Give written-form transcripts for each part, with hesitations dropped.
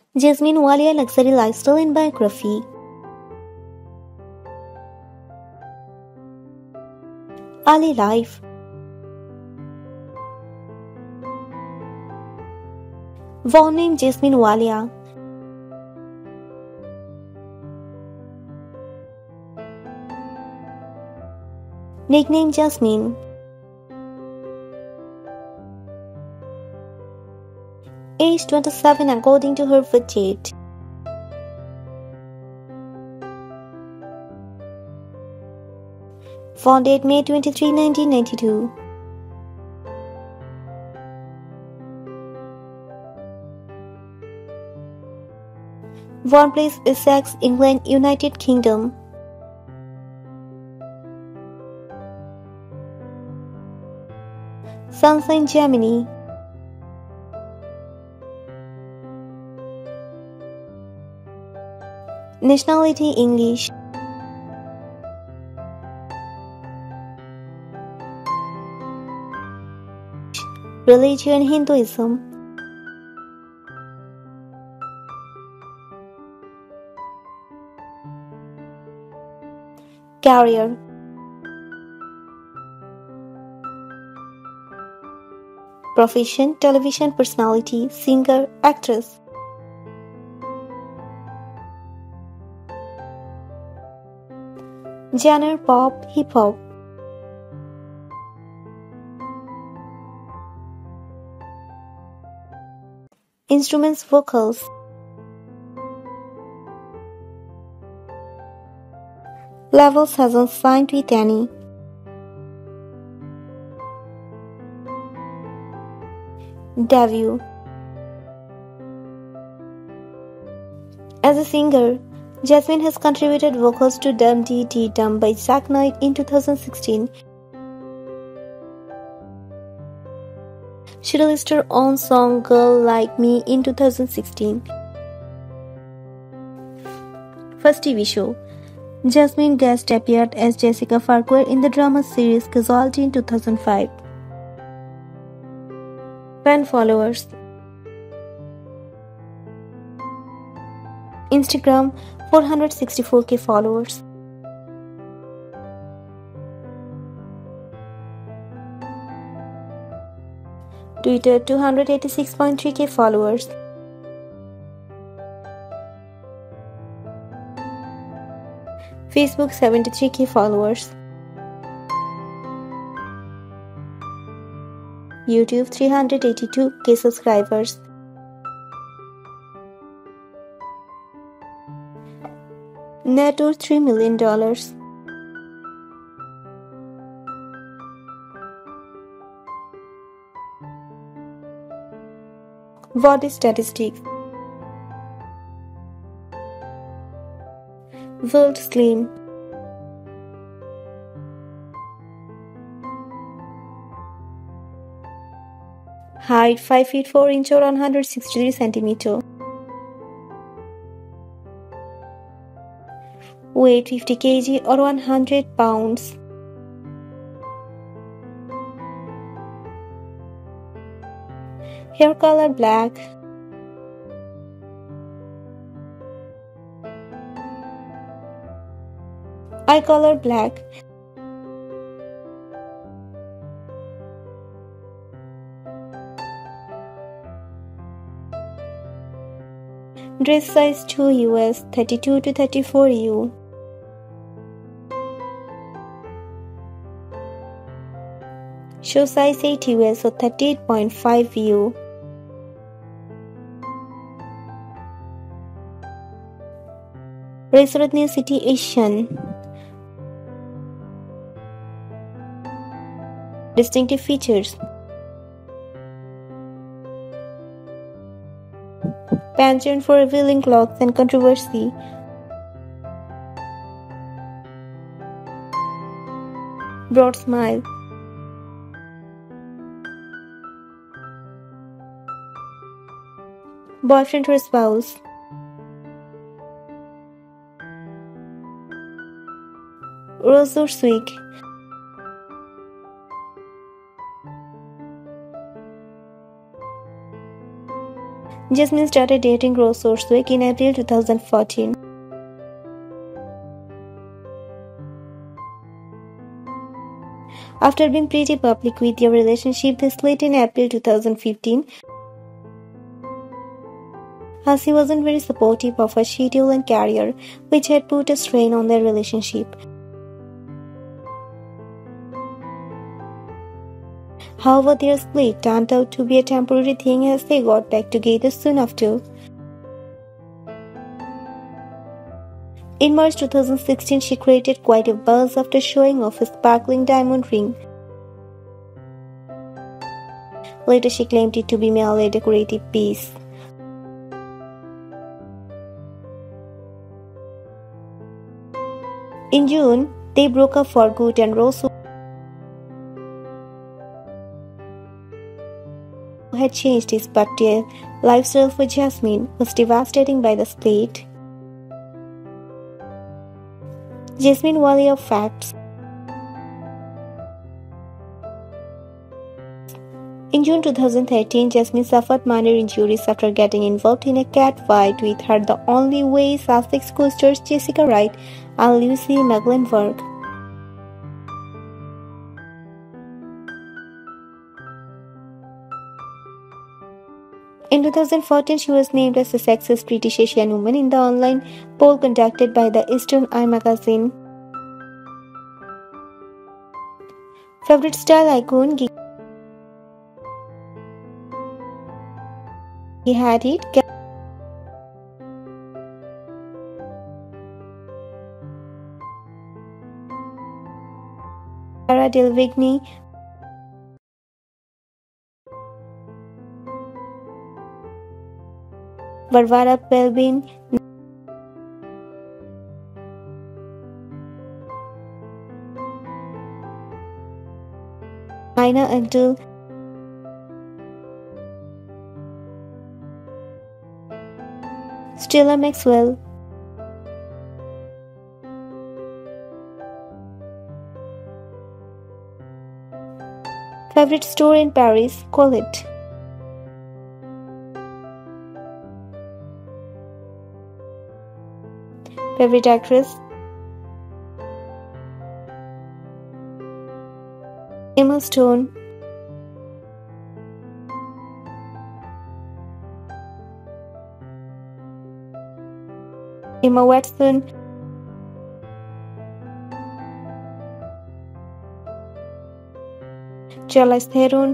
Jasmine Walia Luxury Lifestyle and Biography. Early life. Born named Jasmine Walia. Nickname Jasmine. Age 27 according to her birth date. Born date May 23, 1992. Born place Essex, England, United Kingdom. Sun sign Gemini. Nationality English. Religion Hinduism. Career. Profession television personality, singer, actress. Genre pop, hip hop. Instruments vocals. Levels hasn't signed with any. Debut. As a singer, Jasmine has contributed vocals to Dum Dee Dee Dum by Zack Knight in 2016. She released her own song Girl Like Me in 2016. First TV show. Jasmine guest appeared as Jessica Farquhar in the drama series Casualty in 2005. Fan followers. Instagram 464k followers. Twitter 286.3k followers. Facebook 73k followers. YouTube 382k subscribers. Net worth $3 million. Body statistics. Build slim. Height 5 feet 4 inches or 163 centimeters. Weight 50 kg or 100 pounds. Hair color black. Eye color black. Dress size 2 US 32 to 34 U. Shoe size 8 US or 38.5 U. Race or ethnicity Asian. Distinctive features. Penchant for revealing clothes and controversy. Broad smile. Boyfriend or spouse. Rose or swig. Jasmine started dating Rose Horswick in April 2014. After being pretty public with their relationship, they split in April 2015, as he wasn't very supportive of her schedule and career, which had put a strain on their relationship. However, their split turned out to be a temporary thing as they got back together soon after. In March 2016, she created quite a buzz after showing off a sparkling diamond ring. Later, she claimed it to be merely a decorative piece. In June, they broke up for good, and Rose, who had changed his party lifestyle for Jasmine, was devastated by the split. Jasmine Wally of Facts. In June 2013, Jasmine suffered minor injuries after getting involved in a cat fight with her The Only Way Sussex co-stars Jessica Wright and Lucy Mecklenburg. In 2014, she was named as the sexiest British Asian woman in the online poll conducted by the Eastern Eye magazine. Favorite style icon? He had it. Cara Delevingne. Varvara Belbin. Naina Abdul. Stella Maxwell. Favorite store in Paris? Colette. Favorite actress? Emma Stone. Emma Watson. Charlize Theron.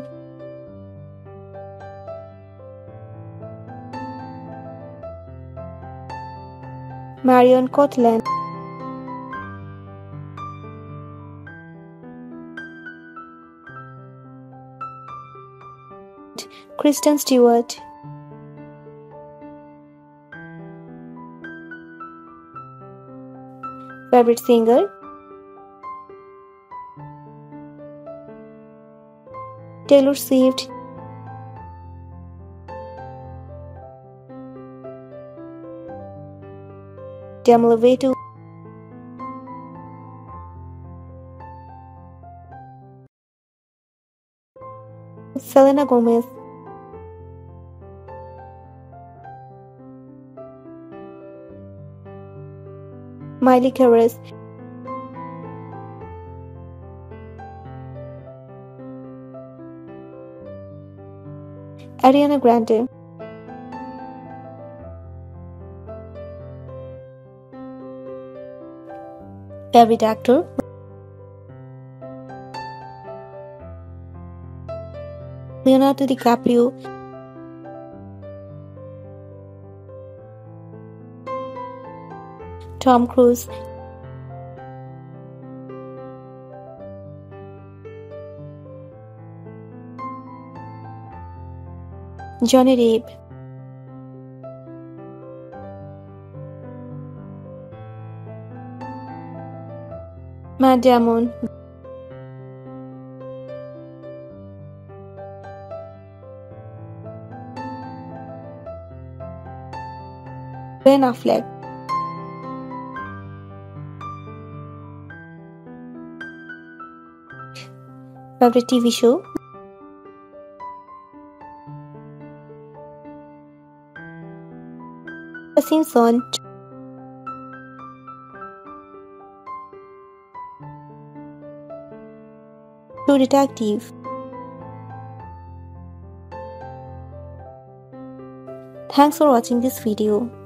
Marion Cotillard. Kristen Stewart. Favorite singer? Taylor Swift. Demi Lovato. Selena Gomez. Miley Cyrus. Ariana Grande. Favorite actor? Leonardo DiCaprio. Tom Cruise. Johnny Depp. Matt Damon. Ben Affleck. Favorite TV show? The Simpsons, True Detective. Thanks for watching this video.